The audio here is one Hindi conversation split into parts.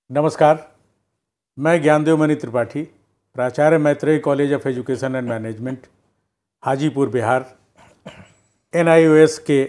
नमस्कार, मैं ज्ञानदेव मणि त्रिपाठी, प्राचार्य Maitreya college of education and management, Hajipur, Bihar, NIOS के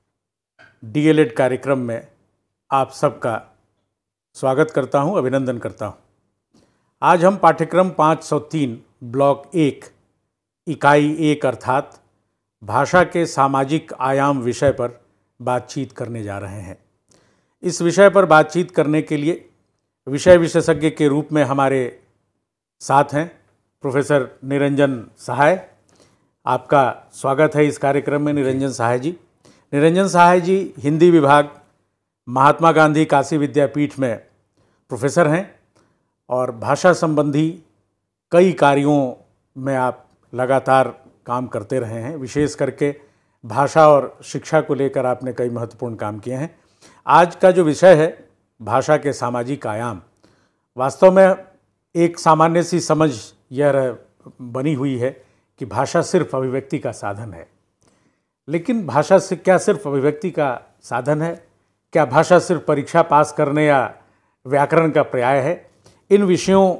DLED कार्यक्रम में आप सबका स्वागत करता हूं, अभिनंदन करता हूं। आज हम पाठ्यक्रम 503 ब्लॉक 1 इकाई 1 अर्थात भाषा के सामाजिक आयाम विषय पर बातचीत करने जा रहे हैं। इस विषय पर बातचीत करने के लिए विषय विशेषज्ञ के रूप में हमारे साथ हैं प्रोफेसर निरंजन सहाय। आपका स्वागत है इस कार्यक्रम में निरंजन सहाय जी। निरंजन सहाय जी हिंदी विभाग, महात्मा गांधी काशी विद्यापीठ में प्रोफेसर हैं और भाषा संबंधी कई कार्यों में आप लगातार काम करते रहे हैं। विशेष करके भाषा और शिक्षा को लेकर आपने कई महत्वपूर्ण काम किए हैं। आज का जो विषय है भाषा के सामाजिक आयाम, वास्तव में एक सामान्य सी समझ यह बनी हुई है कि भाषा सिर्फ अभिव्यक्ति का साधन है। लेकिन भाषा से क्या सिर्फ अभिव्यक्ति का साधन है? क्या भाषा सिर्फ परीक्षा पास करने या व्याकरण का पर्याय है? इन विषयों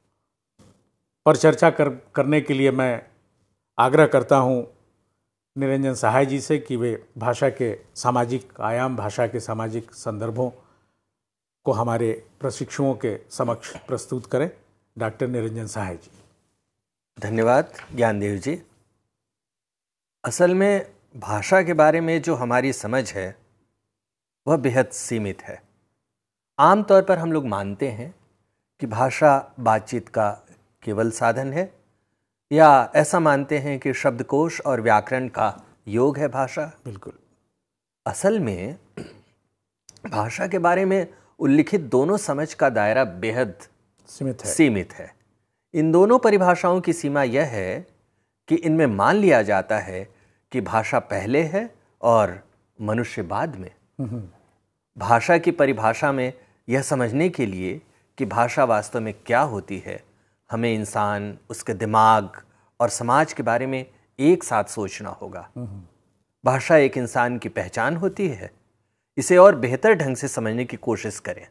पर चर्चा करने के लिए मैं आग्रह करता हूं निरंजन सहाय जी से कि वे भाषा के सामाजिक आयाम, भाषा के सामाजिक संदर्भों को हमारे प्रशिक्षुओं के समक्ष प्रस्तुत करें। डॉक्टर निरंजन सहाय जी। धन्यवाद ज्ञानदेव जी। असल में भाषा के बारे में जो हमारी समझ है वह बेहद सीमित है। आमतौर पर हम लोग मानते हैं कि भाषा बातचीत का केवल साधन है, या ऐसा मानते हैं कि शब्दकोश और व्याकरण का योग है भाषा। बिल्कुल। असल में भाषा के बारे में उल्लिखित दोनों समझ का दायरा बेहद सीमित है। इन दोनों परिभाषाओं की सीमा यह है कि इनमें मान लिया जाता है कि भाषा पहले है और मनुष्य बाद में। भाषा की परिभाषा में यह समझने के लिए कि भाषा वास्तव में क्या होती है, हमें इंसान, उसके दिमाग और समाज के बारे में एक साथ सोचना होगा। भाषा एक इंसान की पहचान होती है। इसे और बेहतर ढंग से समझने की कोशिश करें।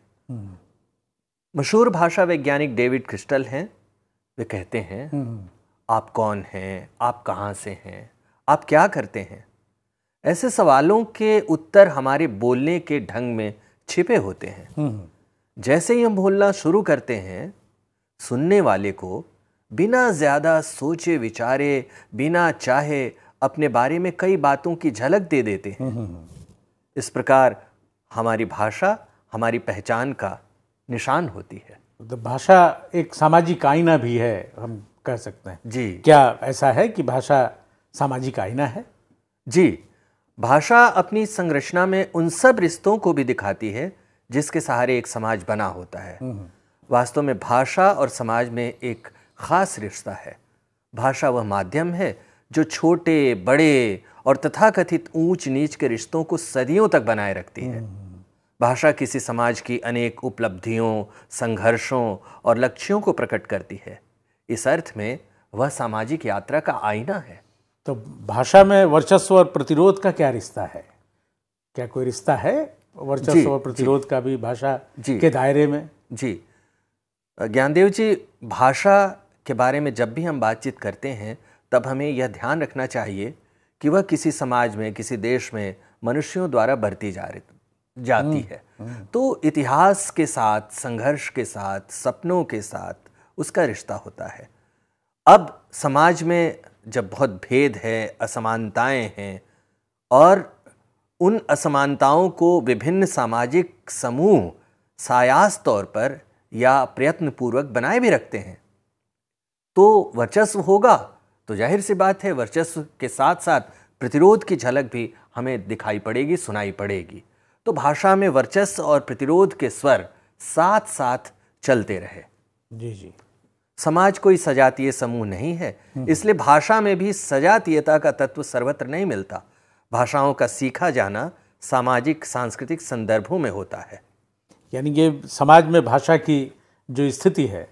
मशहूर भाषा वैज्ञानिक डेविड क्रिस्टल हैं। वे कहते हैं, आप कौन हैं, आप कहाँ से हैं, आप क्या करते हैं? ऐसे सवालों के उत्तर हमारे बोलने के ढंग में छिपे होते हैं। जैसे ही हम बोलना शुरू करते हैं, सुनने वाले को बिना ज़्यादा सोचे विचारे, बिना चाहे अपने बारे में कई बातों की झलक दे देते हैं। इस प्रकार हमारी भाषा हमारी पहचान का निशान होती है। तो भाषा एक सामाजिक आईना भी है, हम कह सकते हैं जी। क्या ऐसा है कि भाषा सामाजिक आईना है? जी, भाषा अपनी संरचना में उन सब रिश्तों को भी दिखाती है जिसके सहारे एक समाज बना होता है। वास्तव में भाषा और समाज में एक खास रिश्ता है। भाषा वह माध्यम है जो छोटे, बड़े और तथाकथित ऊंच नीच के रिश्तों को सदियों तक बनाए रखती है। भाषा किसी समाज की अनेक उपलब्धियों, संघर्षों और लक्ष्यों को प्रकट करती है। इस अर्थ में वह सामाजिक यात्रा का आईना है। तो भाषा में वर्चस्व और प्रतिरोध का क्या रिश्ता है? क्या कोई रिश्ता है वर्चस्व और प्रतिरोध का भी भाषा के दायरे में? जी ज्ञानदेव जी, भाषा के बारे में जब भी हम बातचीत करते हैं तब हमें यह ध्यान रखना चाहिए कि वह किसी समाज में, किसी देश में मनुष्यों द्वारा बरती जाती है। तो इतिहास के साथ, संघर्ष के साथ, सपनों के साथ उसका रिश्ता होता है। अब समाज में जब बहुत भेद है, असमानताएं हैं, और उन असमानताओं को विभिन्न सामाजिक समूह सायास तौर पर या प्रयत्नपूर्वक बनाए भी रखते हैं, तो वर्चस्व होगा। तो जाहिर सी बात है, वर्चस्व के साथ साथ प्रतिरोध की झलक भी हमें दिखाई पड़ेगी, सुनाई पड़ेगी। तो भाषा में वर्चस्व और प्रतिरोध के स्वर साथ साथ चलते रहे। जी जी। समाज कोई सजातीय समूह नहीं है, इसलिए भाषा में भी सजातीयता का तत्व सर्वत्र नहीं मिलता। भाषाओं का सीखा जाना सामाजिक सांस्कृतिक संदर्भों में होता है। यानी ये समाज में भाषा की जो स्थिति है,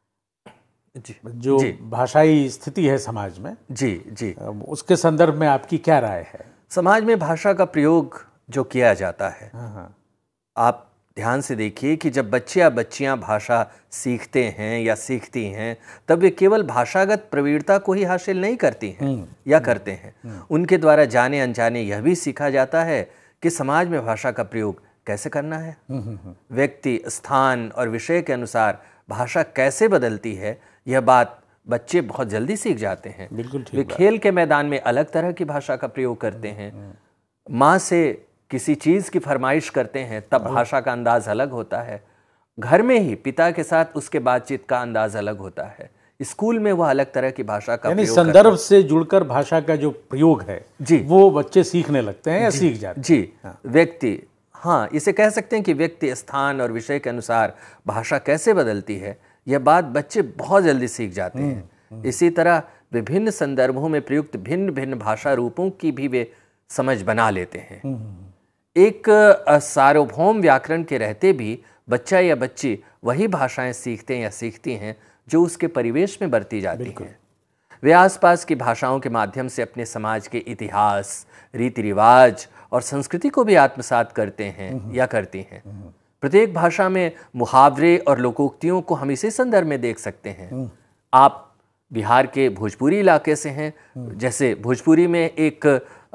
जो भाषाई स्थिति है समाज में, जी, उसके संदर्भ में आपकी क्या राय है? समाज में भाषा का प्रयोग जो किया जाता है, आप ध्यान से देखिए कि जब बच्चे या बच्चियां भाषा सीखते हैं या सीखती हैं, तब वे केवल भाषागत प्रवीणता को ही हासिल नहीं करती हैं या करते हैं। उनके द्वारा जाने अनजाने यह भी सीखा जाता है कि समाज में भाषा का प्रयोग कैसे करना है, व्यक्ति, स्थान और विषय के अनुसार भाषा कैसे बदलती है, यह बात बच्चे बहुत जल्दी सीख जाते हैं। बिल्कुल ठीक। वे खेल के मैदान में अलग तरह की भाषा का प्रयोग करते हैं। माँ से किसी चीज़ की फरमाइश करते हैं, तब भाषा का अंदाज अलग होता है। घर में ही पिता के साथ उसके बातचीत का अंदाज अलग होता है। स्कूल में वह अलग तरह की भाषा का यानी संदर्भ से जुड़कर भाषा का जो प्रयोग है जी, वो बच्चे सीखने लगते हैं या सीख जाते हैं। जी हाँ। व्यक्ति, हाँ, इसे कह सकते हैं कि व्यक्ति, स्थान और विषय के अनुसार भाषा कैसे बदलती है, यह बात बच्चे बहुत जल्दी सीख जाते हैं। इसी तरह विभिन्न संदर्भों में प्रयुक्त भिन्न भिन्न भाषा रूपों की भी वे समझ बना लेते हैं। एक सार्वभौम व्याकरण के रहते भी बच्चा या बच्ची वही भाषाएं सीखते हैं या सीखती हैं जो उसके परिवेश में बरती जाती हैं। वे आसपास की भाषाओं के माध्यम से अपने समाज के इतिहास, रीति रिवाज और संस्कृति को भी आत्मसात करते हैं या करती हैं। प्रत्येक भाषा में मुहावरे और लोकोक्तियों को हम इसी संदर्भ में देख सकते हैं। आप बिहार के भोजपुरी इलाके से हैं, जैसे भोजपुरी में एक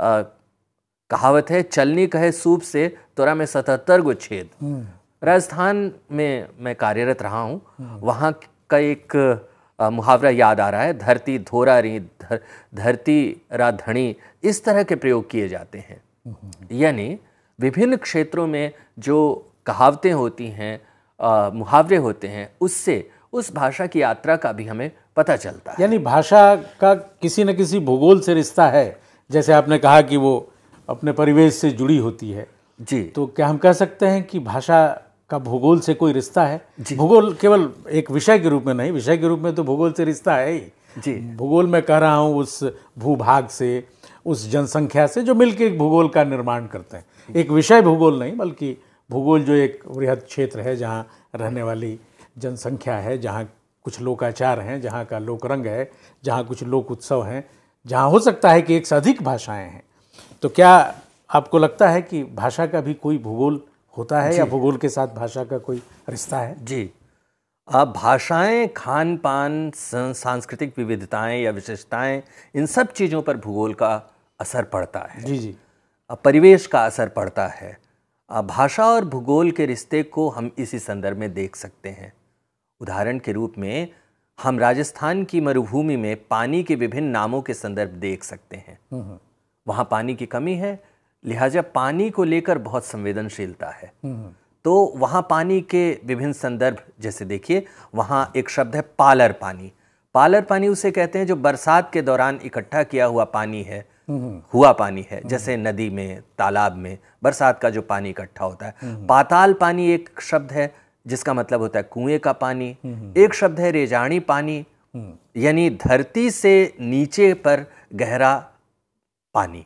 कहावत है, चलनी कहे सूप से तोरा में 77 गो छेद। राजस्थान में मैं कार्यरत रहा हूँ, वहाँ का एक मुहावरा याद आ रहा है, धरती धोरा री धरती रा धनी, इस तरह के प्रयोग किए जाते हैं। यानी विभिन्न क्षेत्रों में जो कहावतें होती हैं, मुहावरे होते हैं, उससे उस भाषा की यात्रा का भी हमें पता चलता है। यानी भाषा का किसी न किसी भूगोल से रिश्ता है, जैसे आपने कहा कि वो अपने परिवेश से जुड़ी होती है जी। तो क्या हम कह सकते हैं कि भाषा का भूगोल से कोई रिश्ता है? भूगोल केवल एक विषय के रूप में नहीं, विषय के रूप में तो भूगोल से रिश्ता है ही जी। भूगोल में कह रहा हूँ उस भूभाग से, उस जनसंख्या से जो मिलकर एक भूगोल का निर्माण करते हैं। एक विषय भूगोल नहीं, बल्कि भूगोल जो एक वृहद क्षेत्र है जहाँ रहने वाली जनसंख्या है, जहाँ कुछ लोकाचार हैं, जहाँ का लोकरंग है, जहाँ कुछ लोक उत्सव हैं, जहाँ हो सकता है कि एक से अधिक भाषाएं हैं। तो क्या आपको लगता है कि भाषा का भी कोई भूगोल होता है या भूगोल के साथ भाषा का कोई रिश्ता है? जी, अब भाषाएं, खान पान, सांस्कृतिक विविधताएं या विशेषताएं, इन सब चीज़ों पर भूगोल का असर पड़ता है। जी जी। परिवेश का असर पड़ता है। भाषा और भूगोल के रिश्ते को हम इसी संदर्भ में देख सकते हैं। उदाहरण के रूप में हम राजस्थान की मरुभूमि में पानी के विभिन्न नामों के संदर्भ देख सकते हैं। वहाँ पानी की कमी है, लिहाजा पानी को लेकर बहुत संवेदनशीलता है। तो वहाँ पानी के विभिन्न संदर्भ, जैसे देखिए वहाँ एक शब्द है पालर पानी। पालर पानी उसे कहते हैं जो बरसात के दौरान इकट्ठा किया हुआ पानी है, हुआ पानी है, जैसे नदी में, तालाब में बरसात का जो पानी इकट्ठा होता है। पाताल पानी एक शब्द है जिसका मतलब होता है कुएं का पानी। एक शब्द है रेजाणी पानी, यानी धरती से नीचे पर गहरा पानी।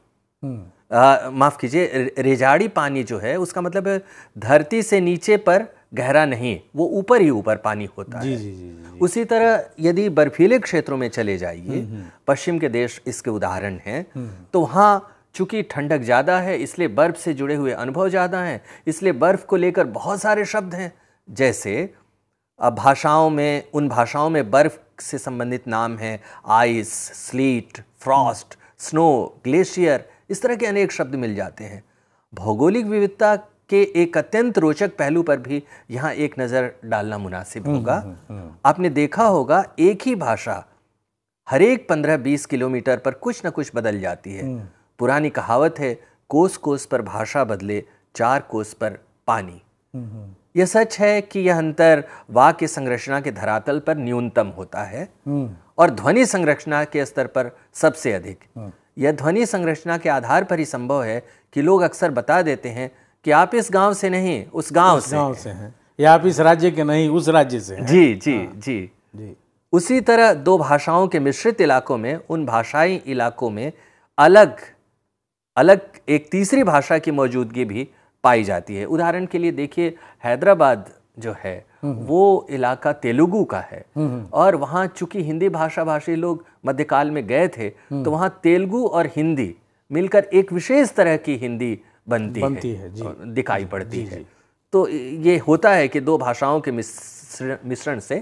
माफ कीजिए, रेजाड़ी पानी जो है उसका मतलब है धरती से नीचे पर गहरा नहीं, वो ऊपर ही ऊपर पानी होता है। जी। उसी तरह यदि बर्फीले क्षेत्रों में चले जाइए, पश्चिम के देश इसके उदाहरण हैं, तो वहाँ चूंकि ठंडक ज़्यादा है इसलिए बर्फ से जुड़े हुए अनुभव ज़्यादा हैं, इसलिए बर्फ को लेकर बहुत सारे शब्द हैं। जैसे भाषाओं में, उन भाषाओं में बर्फ से संबंधित नाम हैं ice, sleet, frost, snow, glacier, इस तरह के अनेक शब्द मिल जाते हैं। भौगोलिक विविधता के एक अत्यंत रोचक पहलू पर भी यहाँ एक नज़र डालना मुनासिब होगा। आपने देखा होगा एक ही भाषा हर एक 15-20 किलोमीटर पर कुछ न कुछ बदल जाती है। पुरानी कहावत है, कोस कोस पर भाषा बदले, 4 कोस पर पानी। यह सच है कि यह अंतर वाक्य संरचना के धरातल पर न्यूनतम होता है और ध्वनि संरचना के स्तर पर सबसे अधिक। यह ध्वनि संरचना के आधार पर ही संभव है कि लोग अक्सर बता देते हैं कि आप इस गांव से नहीं, उस गांव से हैं, या आप इस राज्य के नहीं, उस राज्य से हैं। जी। उसी तरह दो भाषाओं के मिश्रित इलाकों में, उन भाषाई इलाकों में अलग अलग एक तीसरी भाषा की मौजूदगी भी पाई जाती है। उदाहरण के लिए देखिए, हैदराबाद जो है वो इलाका तेलुगु का है और वहाँ चूंकि हिंदी भाषा भाषी लोग मध्यकाल में गए थे, तो वहाँ तेलुगु और हिंदी मिलकर एक विशेष तरह की हिंदी बनती है, दिखाई पड़ती है। तो ये होता है कि दो भाषाओं के मिश्रण से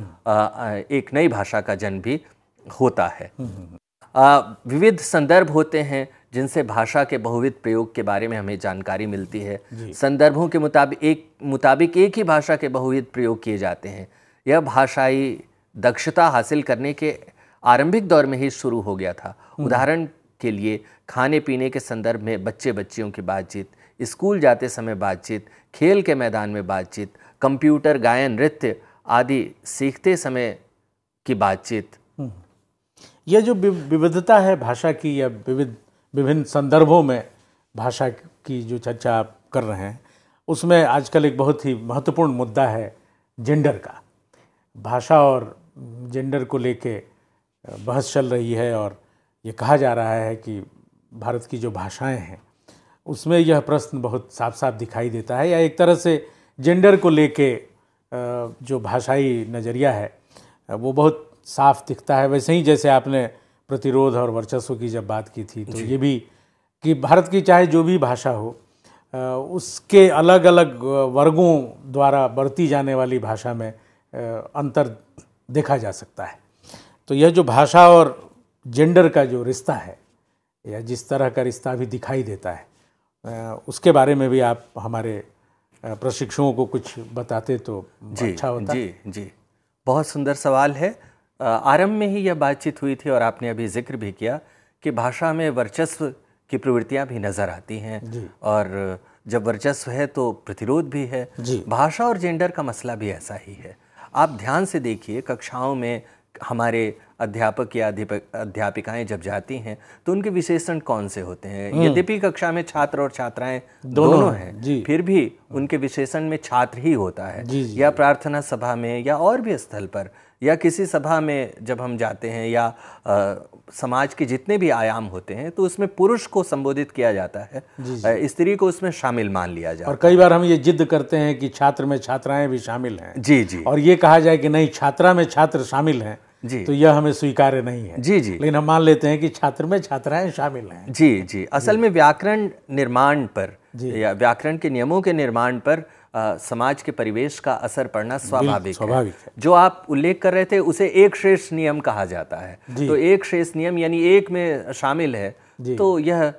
एक नई भाषा का जन्म भी होता है। विविध संदर्भ होते हैं जिनसे भाषा के बहुविध प्रयोग के बारे में हमें जानकारी मिलती है। संदर्भों के मुताबिक एक ही भाषा के बहुविध प्रयोग किए जाते हैं। यह भाषाई दक्षता हासिल करने के आरंभिक दौर में ही शुरू हो गया था। उदाहरण के लिए खाने पीने के संदर्भ में बच्चे बच्चियों की बातचीत, स्कूल जाते समय बातचीत, खेल के मैदान में बातचीत, कंप्यूटर, गायन, नृत्य आदि सीखते समय की बातचीत। यह जो विविधता है भाषा की, या विभिन्न संदर्भों में भाषा की जो चर्चा आप कर रहे हैं, उसमें आजकल एक बहुत ही महत्वपूर्ण मुद्दा है जेंडर का। भाषा और जेंडर को लेके बहस चल रही है और ये कहा जा रहा है कि भारत की जो भाषाएं हैं उसमें यह प्रश्न बहुत साफ साफ दिखाई देता है, या एक तरह से जेंडर को लेके जो भाषाई नज़रिया है वो बहुत साफ दिखता है। वैसे ही जैसे आपने प्रतिरोध और वर्चस्व की जब बात की थी, तो ये भी कि भारत की चाहे जो भी भाषा हो उसके अलग अलग वर्गों द्वारा बरती जाने वाली भाषा में अंतर देखा जा सकता है। तो यह जो भाषा और जेंडर का जो रिश्ता है, या जिस तरह का रिश्ता भी दिखाई देता है, उसके बारे में भी आप हमारे प्रशिक्षुओं को कुछ बताते तो अच्छा होता। जी, बहुत सुंदर सवाल है। आरंभ में ही यह बातचीत हुई थी और आपने अभी जिक्र भी किया कि भाषा में वर्चस्व की प्रवृत्तियां भी नज़र आती हैं, और जब वर्चस्व है तो प्रतिरोध भी है। भाषा और जेंडर का मसला भी ऐसा ही है। आप ध्यान से देखिए, कक्षाओं में हमारे अध्यापक या अध्यापिकाएं जब जाती हैं तो उनके विशेषण कौन से होते हैं। यद्यपि कक्षा में छात्र और छात्राएं दोनों हैं, फिर भी उनके विशेषण में छात्र ही होता है। या प्रार्थना सभा में या और भी स्थल पर या किसी सभा में जब हम जाते हैं, या समाज के जितने भी आयाम होते हैं, तो उसमें पुरुष को संबोधित किया जाता है, स्त्री को उसमें शामिल मान लिया जाता है। और कई बार हम ये जिद करते हैं कि छात्र में छात्राएं भी शामिल हैं। जी। और ये कहा जाए कि नहीं, छात्रा में छात्र शामिल हैं, तो यह हमें स्वीकार्य नहीं है। जी। लेकिन हम मान लेते हैं कि छात्र में छात्राएं शामिल हैं। जी। असल में व्याकरण निर्माण पर या व्याकरण के नियमों के निर्माण पर समाज के परिवेश का असर पड़ना स्वाभाविक है। जो आप उल्लेख कर रहे थे उसे एक शेष नियम कहा जाता है। तो एक शेष नियम यानी एक में शामिल है, तो यह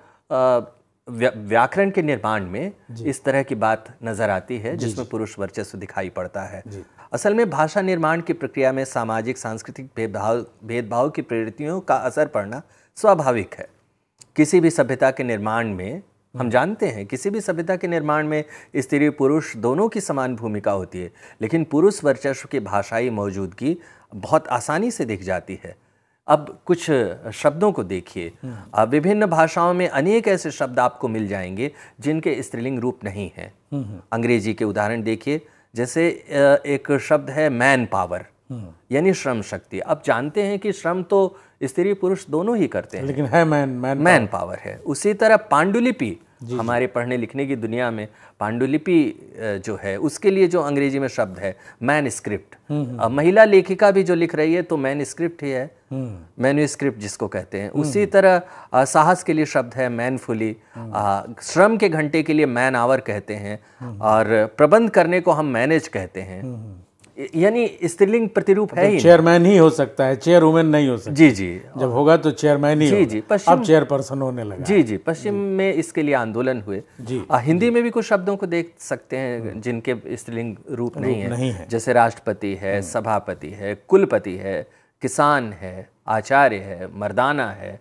व्याकरण के निर्माण में इस तरह की बात नजर आती है जिसमें पुरुष वर्चस्व दिखाई पड़ता है। असल में भाषा निर्माण की प्रक्रिया में सामाजिक सांस्कृतिक भेदभाव की प्रवृत्तियों का असर पड़ना स्वाभाविक है। किसी भी सभ्यता के निर्माण में हम जानते हैं, किसी भी सभ्यता के निर्माण में स्त्री पुरुष दोनों की समान भूमिका होती है, लेकिन पुरुष वर्चस्व की भाषाई मौजूदगी बहुत आसानी से दिख जाती है। अब कुछ शब्दों को देखिए। विभिन्न भाषाओं में अनेक ऐसे शब्द आपको मिल जाएंगे जिनके स्त्रीलिंग रूप नहीं है। अंग्रेजी के उदाहरण देखिए, जैसे एक शब्द है मैन पावर, यानी श्रम शक्ति। अब जानते हैं कि श्रम तो स्त्री पुरुष दोनों ही करते हैं, लेकिन है मैन पावर है। उसी तरह पांडुलिपि, हमारे पढ़ने लिखने की दुनिया में पांडुलिपि जो है, उसके लिए जो अंग्रेजी में शब्द है मैनस्क्रिप्ट। महिला लेखिका भी जो लिख रही है तो मैनस्क्रिप्ट ही है, मैन्यूस्क्रिप्ट जिसको कहते हैं। उसी तरह साहस के लिए शब्द है मैनफुली, श्रम के घंटे के लिए मैन आवर कहते हैं, और प्रबंध करने को हम मैनेज कहते हैं। यानी स्त्रीलिंग प्रतिरूप है ही। चेयरमैन ही हो सकता है, चेयरवुमेन नहीं हो सकता। जी। जब होगा तो चेयरमैन ही होगा। पश्चिम अब चेयरपर्सन होने लगा। जी। पश्चिम में इसके लिए आंदोलन हुए। हिंदी में भी कुछ शब्दों को देख सकते हैं जिनके स्त्रीलिंग रूप नहीं है। जैसे राष्ट्रपति है, सभापति है, कुलपति है, किसान है, आचार्य है, मर्दाना है।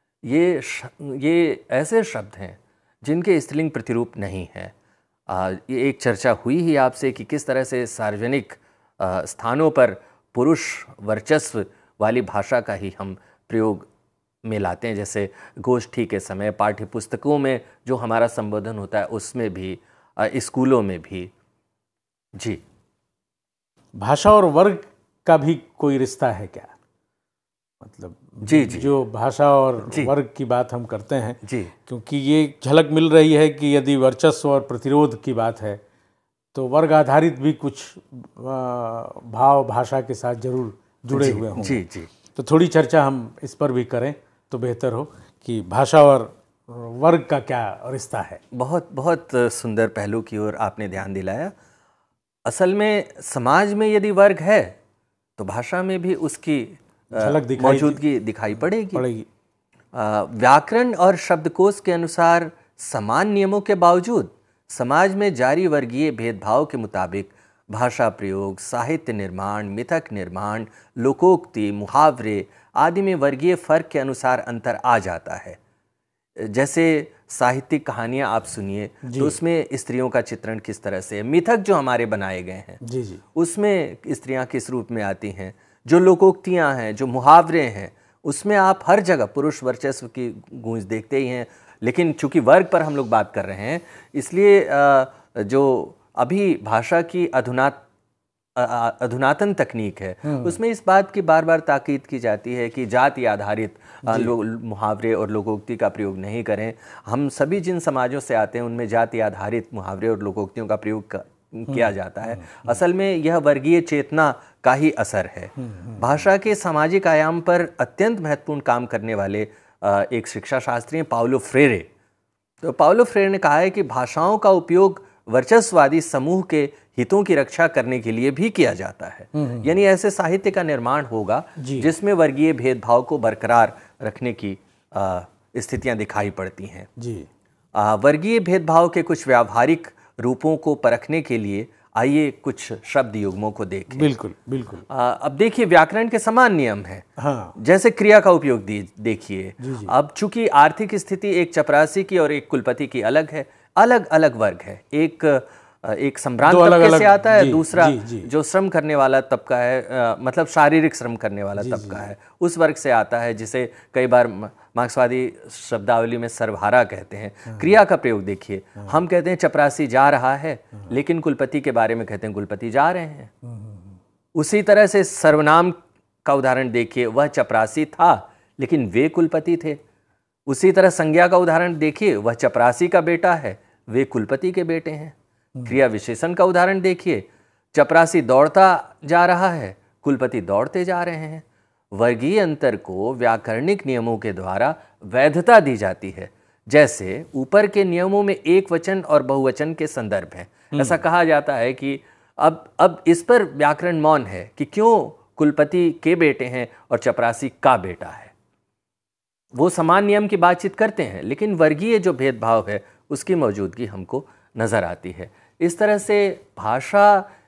ये ऐसे शब्द हैं जिनके स्त्रीलिंग प्रतिरूप नहीं है। ये एक चर्चा हुई ही आपसे कि किस तरह से सार्वजनिक स्थानों पर पुरुष वर्चस्व वाली भाषा का ही हम प्रयोग में लाते हैं। जैसे गोष्ठी के समय, पाठ्य पुस्तकों में जो हमारा संबोधन होता है उसमें भी, स्कूलों में भी। जी। भाषा और वर्ग का भी कोई रिश्ता है क्या? मतलब जी। जो भाषा और वर्ग की बात हम करते हैं, जी, क्योंकि ये झलक मिल रही है कि यदि वर्चस्व और प्रतिरोध की बात है तो वर्ग आधारित भी कुछ भाव भाषा के साथ जरूर जुड़े हुए होंगे। जी। तो थोड़ी चर्चा हम इस पर भी करें तो बेहतर हो कि भाषा और वर्ग का क्या रिश्ता है? बहुत बहुत सुंदर पहलू की ओर आपने ध्यान दिलाया। असल में समाज में यदि वर्ग है तो भाषा में भी उसकी मौजूदगी दिखाई पड़ेगी। व्याकरण और शब्दकोश के अनुसार समान नियमों के बावजूद समाज में जारी वर्गीय भेदभाव के मुताबिक भाषा प्रयोग, साहित्य निर्माण, मिथक निर्माण, लोकोक्ति, मुहावरे आदि में वर्गीय फर्क के अनुसार अंतर आ जाता है। जैसे साहित्यिक कहानियां आप सुनिए तो उसमें स्त्रियों का चित्रण किस तरह से है, मिथक जो हमारे बनाए गए हैं उसमें स्त्रियां किस रूप में आती हैं, जो लोकोक्तियां हैं, जो मुहावरे हैं, उसमें आप हर जगह पुरुष वर्चस्व की गूंज देखते ही हैं। लेकिन चूंकि वर्ग पर हम लोग बात कर रहे हैं इसलिए जो अभी भाषा की अधुनातन तकनीक है उसमें इस बात की बार बार ताकीद की जाती है कि जाति आधारित मुहावरे और लोकोक्ति का प्रयोग नहीं करें। हम सभी जिन समाजों से आते हैं उनमें जाति आधारित मुहावरे और लोकोक्तियों का प्रयोग किया जाता है। असल में यह वर्गीय चेतना का ही असर है। भाषा के सामाजिक आयाम पर अत्यंत महत्वपूर्ण काम करने वाले एक शिक्षा शास्त्री हैं पाउलो फ्रेरे। तो पाउलो फ्रेरे ने कहा है कि भाषाओं का उपयोग वर्चस्ववादी समूह के हितों की रक्षा करने के लिए भी किया जाता है। यानी ऐसे साहित्य का निर्माण होगा जिसमें वर्गीय भेदभाव को बरकरार रखने की स्थितियां दिखाई पड़ती हैं। वर्गीय भेदभाव के कुछ व्यावहारिक रूपों को परखने के लिए आइए कुछ शब्द युग्मों को देखें। बिल्कुल बिल्कुल। अब देखिए व्याकरण के समान नियम है। जैसे क्रिया का उपयोग देखिए। अब चूंकि आर्थिक स्थिति एक चपरासी की और एक कुलपति की अलग है, अलग अलग वर्ग है। एक सम्भ्रांत तबके से आता है, दूसरा जो श्रम करने वाला तबका है, मतलब शारीरिक श्रम करने वाला तबका है, उस वर्ग से आता है, जिसे कई बार मार्क्सवादी शब्दावली में सर्वहारा कहते हैं। क्रिया का प्रयोग देखिए, हम कहते हैं चपरासी जा रहा है, लेकिन कुलपति के बारे में कहते हैं कुलपति जा रहे हैं। उसी तरह से सर्वनाम का उदाहरण देखिए, वह चपरासी था लेकिन वे कुलपति थे। उसी तरह संज्ञा का उदाहरण देखिए, वह चपरासी का बेटा है, वे कुलपति के बेटे हैं। क्रिया विशेषण का उदाहरण देखिए, चपरासी दौड़ता जा रहा है, कुलपति दौड़ते जा रहे हैं। वर्गीय अंतर को व्याकरणिक नियमों के द्वारा वैधता दी जाती है। जैसे ऊपर के नियमों में एक वचन और बहुवचन के संदर्भ हैं। ऐसा कहा जाता है कि अब इस पर व्याकरण मौन है कि क्यों कुलपति के बेटे हैं और चपरासी का बेटा है। वो समान नियम की बातचीत करते हैं, लेकिन वर्गीय जो भेदभाव है उसकी मौजूदगी हमको नजर आती है। इस तरह से भाषा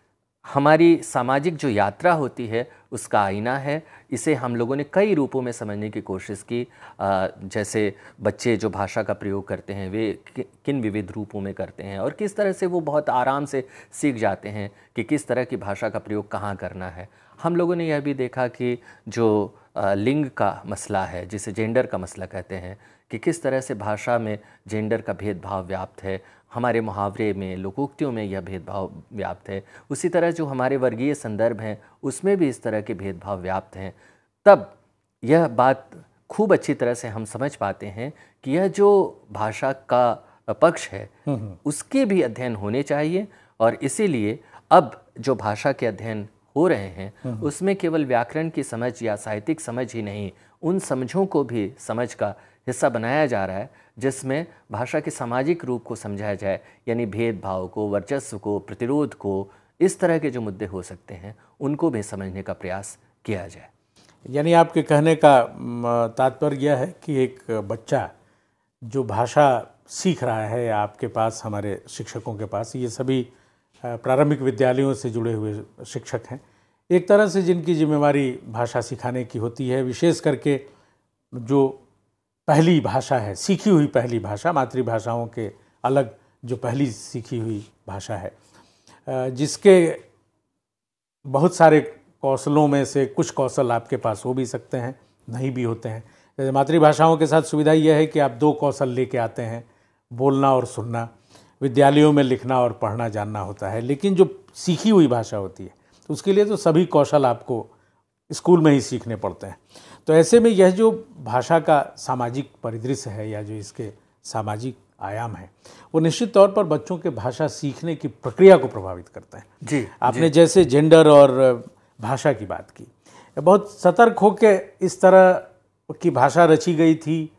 हमारी सामाजिक जो यात्रा होती है उसका आईना है। इसे हम लोगों ने कई रूपों में समझने की कोशिश की। जैसे बच्चे जो भाषा का प्रयोग करते हैं वे किन विविध रूपों में करते हैं और किस तरह से वो बहुत आराम से सीख जाते हैं कि किस तरह की भाषा का प्रयोग कहाँ करना है। हम लोगों ने यह भी देखा कि जो लिंग का मसला है, जिसे जेंडर का मसला कहते हैं, कि किस तरह से भाषा में जेंडर का भेदभाव व्याप्त है। हमारे मुहावरे में, लोकोक्तियों में यह भेदभाव व्याप्त है। उसी तरह जो हमारे वर्गीय संदर्भ हैं उसमें भी इस तरह के भेदभाव व्याप्त हैं। तब यह बात खूब अच्छी तरह से हम समझ पाते हैं कि यह जो भाषा का पक्ष है उसके भी अध्ययन होने चाहिए। और इसीलिए अब जो भाषा के अध्ययन हो रहे हैं उसमें केवल व्याकरण की समझ या साहित्यिक समझ ही नहीं, उन समझों को भी समझ का हिस्सा बनाया जा रहा है जिसमें भाषा के सामाजिक रूप को समझाया जाए। यानी भेदभाव को, वर्चस्व को, प्रतिरोध को, इस तरह के जो मुद्दे हो सकते हैं उनको भी समझने का प्रयास किया जाए। यानी आपके कहने का तात्पर्य यह है कि एक बच्चा जो भाषा सीख रहा है आपके पास, हमारे शिक्षकों के पास, ये सभी प्रारंभिक विद्यालयों से जुड़े हुए शिक्षक हैं, एक तरह से जिनकी जिम्मेवारी भाषा सिखाने की होती है। विशेष करके जो पहली भाषा है, सीखी हुई पहली भाषा, मातृभाषाओं के अलग जो पहली सीखी हुई भाषा है, जिसके बहुत सारे कौशलों में से कुछ कौशल आपके पास हो भी सकते हैं, नहीं भी होते हैं। जैसे मातृभाषाओं के साथ सुविधा यह है कि आप 2 कौशल लेके आते हैं, बोलना और सुनना। विद्यालयों में लिखना और पढ़ना जानना होता है, लेकिन जो सीखी हुई भाषा होती है तो उसके लिए तो सभी कौशल आपको स्कूल में ही सीखने पड़ते हैं। तो ऐसे में यह जो भाषा का सामाजिक परिदृश्य है या जो इसके सामाजिक आयाम है वो निश्चित तौर पर बच्चों के भाषा सीखने की प्रक्रिया को प्रभावित करते हैं। जी, आपने जैसे जेंडर और भाषा की बात की, बहुत सतर्क होकर इस तरह की भाषा रची गई थी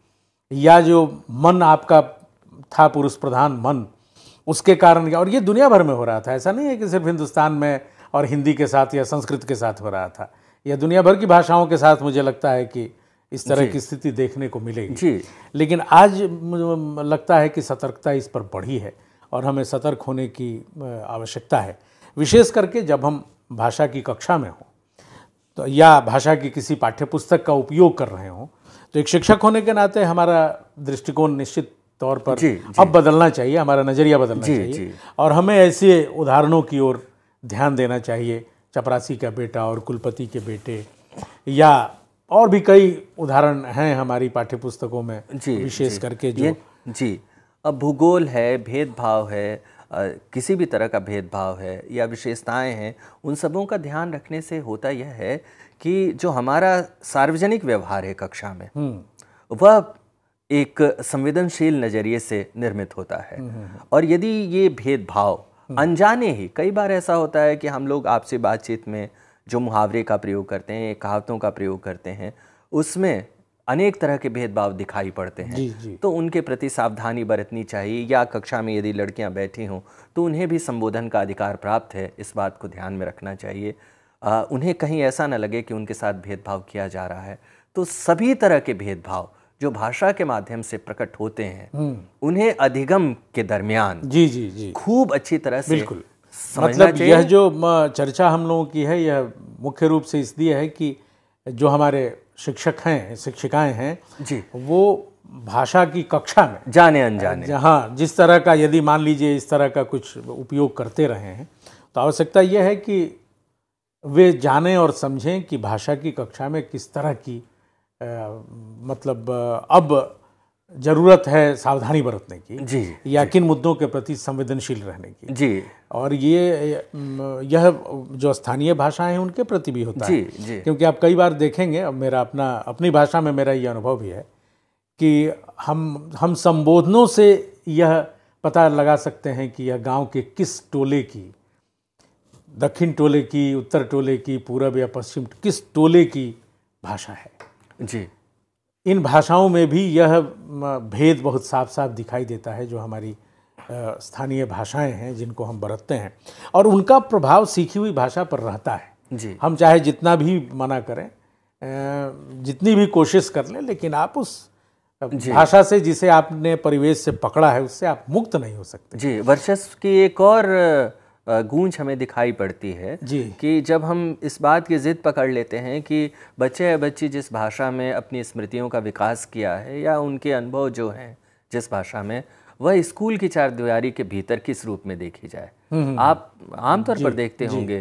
या जो मन आपका था पुरुष प्रधान मन, उसके कारण, और ये दुनिया भर में हो रहा था, ऐसा नहीं है कि सिर्फ हिंदुस्तान में और हिंदी के साथ या संस्कृत के साथ हो रहा था, यह दुनिया भर की भाषाओं के साथ मुझे लगता है कि इस तरह की स्थिति देखने को मिलेगी जी। लेकिन आज मुझे लगता है कि सतर्कता इस पर बढ़ी है और हमें सतर्क होने की आवश्यकता है, विशेष करके जब हम भाषा की कक्षा में हों तो या भाषा की किसी पाठ्यपुस्तक का उपयोग कर रहे हों, तो एक शिक्षक होने के नाते हमारा दृष्टिकोण निश्चित तौर पर अब बदलना चाहिए, हमारा नज़रिया बदलना चाहिए और हमें ऐसे उदाहरणों की ओर ध्यान देना चाहिए, चपरासी का बेटा और कुलपति के बेटे, या और भी कई उदाहरण हैं हमारी पाठ्यपुस्तकों में विशेष करके जो जी। अब भूगोल है, भेदभाव है, किसी भी तरह का भेदभाव है या विशेषताएं हैं, उन सबों का ध्यान रखने से होता यह है कि जो हमारा सार्वजनिक व्यवहार है कक्षा में वह एक संवेदनशील नज़रिए से निर्मित होता है। और यदि ये भेदभाव अनजाने ही, कई बार ऐसा होता है कि हम लोग आपसी बातचीत में जो मुहावरे का प्रयोग करते हैं, कहावतों का प्रयोग करते हैं, उसमें अनेक तरह के भेदभाव दिखाई पड़ते हैं। तो उनके प्रति सावधानी बरतनी चाहिए, या कक्षा में यदि लड़कियां बैठी हों तो उन्हें भी संबोधन का अधिकार प्राप्त है, इस बात को ध्यान में रखना चाहिए। उन्हें कहीं ऐसा न लगे कि उनके साथ भेदभाव किया जा रहा है। तो सभी तरह के भेदभाव जो भाषा के माध्यम से प्रकट होते हैं उन्हें अधिगम के दरमियान खूब अच्छी तरह से बिल्कुल मतलब यह जो चर्चा हम लोगों की है, यह मुख्य रूप से इसलिए है कि जो हमारे शिक्षक हैं, शिक्षिकाएं हैं जी, वो भाषा की कक्षा में जाने अनजाने जहाँ जिस तरह का, यदि मान लीजिए इस तरह का कुछ उपयोग करते रहे हैं, तो आवश्यकता यह है कि वे जानें और समझें कि भाषा की कक्षा में किस तरह की मतलब अब ज़रूरत है सावधानी बरतने की जी, या किन मुद्दों के प्रति संवेदनशील रहने की जी। और यह जो स्थानीय भाषाएं हैं उनके प्रति भी होता है जी। क्योंकि आप कई बार देखेंगे, अब मेरा अपनी भाषा में मेरा ये अनुभव भी है कि हम संबोधनों से यह पता लगा सकते हैं कि यह गांव के किस टोले की, दक्षिण टोले की, उत्तर टोले की, पूरब या पश्चिम किस टोले की भाषा है जी। इन भाषाओं में भी यह भेद बहुत साफ साफ दिखाई देता है जो हमारी स्थानीय भाषाएं हैं जिनको हम बरतते हैं, और उनका प्रभाव सीखी हुई भाषा पर रहता है जी। हम चाहे जितना भी मना करें, जितनी भी कोशिश कर लें, लेकिन आप उस भाषा से जिसे आपने परिवेश से पकड़ा है उससे आप मुक्त नहीं हो सकते। जी। वर्चस्व की एक और गूंज हमें दिखाई पड़ती है कि जब हम इस बात की जिद पकड़ लेते हैं कि बच्चे या बच्ची जिस भाषा में अपनी स्मृतियों का विकास किया है या उनके अनुभव जो हैं जिस भाषा में, वह स्कूल की चारदीवारी के भीतर किस रूप में देखी जाए। आप आमतौर पर देखते होंगे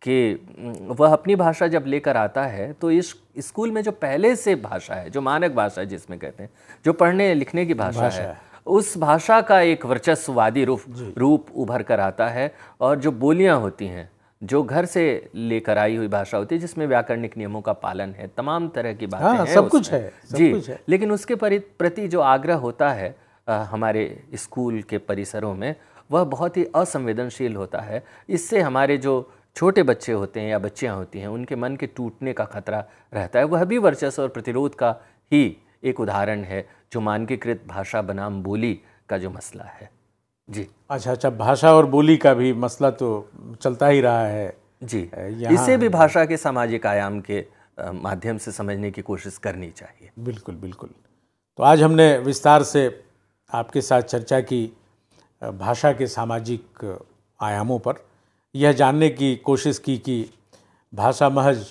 कि वह अपनी भाषा जब लेकर आता है तो इस स्कूल में जो पहले से भाषा है, जो मानक भाषा जिसमें कहते हैं, जो पढ़ने लिखने की भाषा है, उस भाषा का एक वर्चस्ववादी रूप उभर कर आता है। और जो बोलियां होती हैं, जो घर से लेकर आई हुई भाषा होती है, जिसमें व्याकरणिक नियमों का पालन है, तमाम तरह की बातें हैं, सब कुछ है, जी, लेकिन उसके प्रति जो आग्रह होता है हमारे स्कूल के परिसरों में, वह बहुत ही असंवेदनशील होता है। इससे हमारे जो छोटे बच्चे होते हैं या बच्चियां होती हैं, उनके मन के टूटने का खतरा रहता है। वह भी वर्चस्व और प्रतिरोध का ही एक उदाहरण है, जो मानकीकृत भाषा बनाम बोली का जो मसला है। जी। अच्छा, भाषा और बोली का भी मसला तो चलता ही रहा है जी। इसे भी भाषा के सामाजिक आयाम के माध्यम से समझने की कोशिश करनी चाहिए। बिल्कुल बिल्कुल। तो आज हमने विस्तार से आपके साथ चर्चा की भाषा के सामाजिक आयामों पर, यह जानने की कोशिश की कि भाषा महज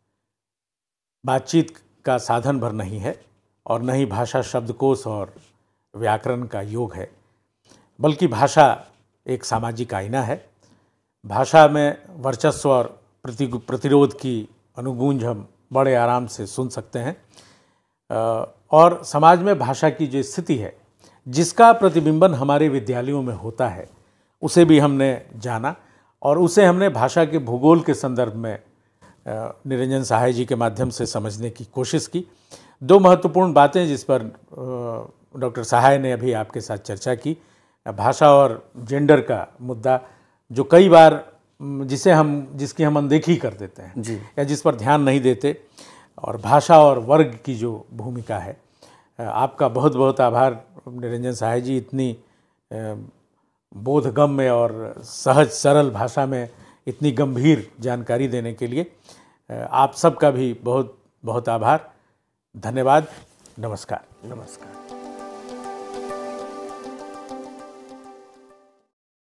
बातचीत का साधन भर नहीं है और न ही भाषा शब्दकोश और व्याकरण का योग है, बल्कि भाषा एक सामाजिक आईना है। भाषा में वर्चस्व और प्रतिरोध की अनुगूंज हम बड़े आराम से सुन सकते हैं, और समाज में भाषा की जो स्थिति है जिसका प्रतिबिंबन हमारे विद्यालयों में होता है, उसे भी हमने जाना और उसे हमने भाषा के भूगोल के संदर्भ में निरंजन सहाय जी के माध्यम से समझने की कोशिश की। दो महत्वपूर्ण बातें जिस पर डॉक्टर सहाय ने अभी आपके साथ चर्चा की, भाषा और जेंडर का मुद्दा जो कई बार जिसकी हम अनदेखी कर देते हैं या जिस पर ध्यान नहीं देते, और भाषा और वर्ग की जो भूमिका है, आपका बहुत बहुत आभार निरंजन सहाय जी, इतनी बोधगम्य और सहज सरल भाषा में इतनी गंभीर जानकारी देने के लिए। आप सबका भी बहुत बहुत आभार, धन्यवाद, नमस्कार। नमस्कार।